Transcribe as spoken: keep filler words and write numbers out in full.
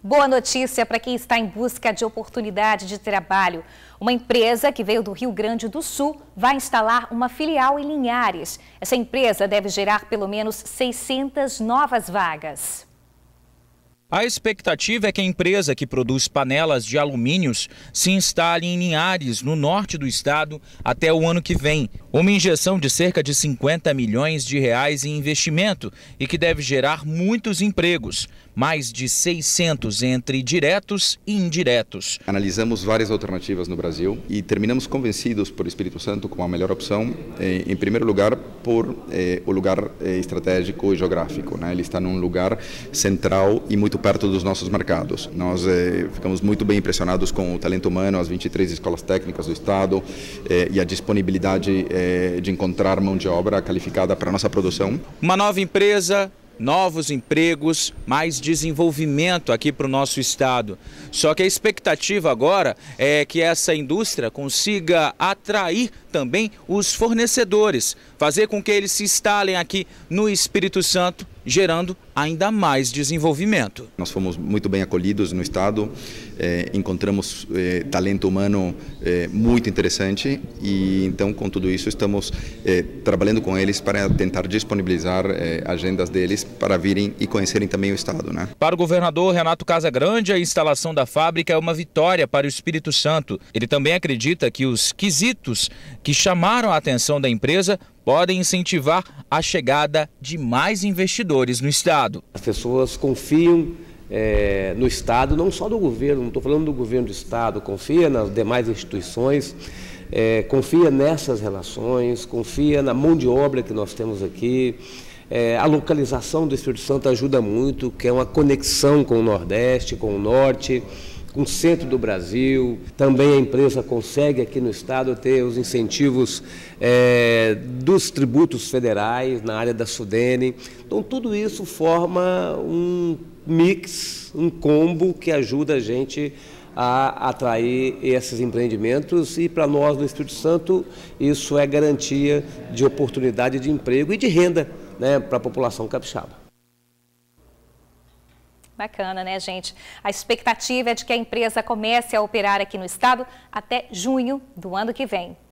Boa notícia para quem está em busca de oportunidade de trabalho. Uma empresa que veio do Rio Grande do Sul vai instalar uma filial em Linhares. Essa empresa deve gerar pelo menos seiscentas novas vagas. A expectativa é que a empresa que produz panelas de alumínios se instale em Linhares, no norte do estado, até o ano que vem. Uma injeção de cerca de cinquenta milhões de reais em investimento e que deve gerar muitos empregos, mais de seiscentos entre diretos e indiretos. Analisamos várias alternativas no Brasil e terminamos convencidos por Espírito Santo como a melhor opção, eh, em primeiro lugar, por eh, o lugar eh, estratégico e geográfico, né? Ele está num lugar central e muito perto dos nossos mercados. Nós eh, ficamos muito bem impressionados com o talento humano, as vinte e três escolas técnicas do estado eh, e a disponibilidade eh, de encontrar mão de obra qualificada para a nossa produção. Uma nova empresa, novos empregos, mais desenvolvimento aqui para o nosso estado. Só que a expectativa agora é que essa indústria consiga atrair também os fornecedores, fazer com que eles se instalem aqui no Espírito Santo, gerando ainda mais desenvolvimento. Nós fomos muito bem acolhidos no estado, eh, encontramos eh, talento humano eh, muito interessante e então com tudo isso estamos eh, trabalhando com eles para tentar disponibilizar eh, agendas deles para virem e conhecerem também o estado, né? Para o governador Renato Casagrande, a instalação da fábrica é uma vitória para o Espírito Santo. Ele também acredita que os quesitos que chamaram a atenção da empresa podem incentivar a chegada de mais investidores no estado. As pessoas confiam é, no estado, não só do governo, não estou falando do governo do estado, confia nas demais instituições, é, confia nessas relações, confia na mão de obra que nós temos aqui. É, a localização do Espírito Santo ajuda muito, que é uma conexão com o Nordeste, com o Norte, com o centro do Brasil. Também a empresa consegue aqui no estado ter os incentivos é, dos tributos federais na área da Sudene. Então tudo isso forma um mix, um combo que ajuda a gente a atrair esses empreendimentos e para nós no Espírito Santo isso é garantia de oportunidade de emprego e de renda, né, para a população capixaba. Bacana, né, gente? A expectativa é de que a empresa comece a operar aqui no estado até junho do ano que vem.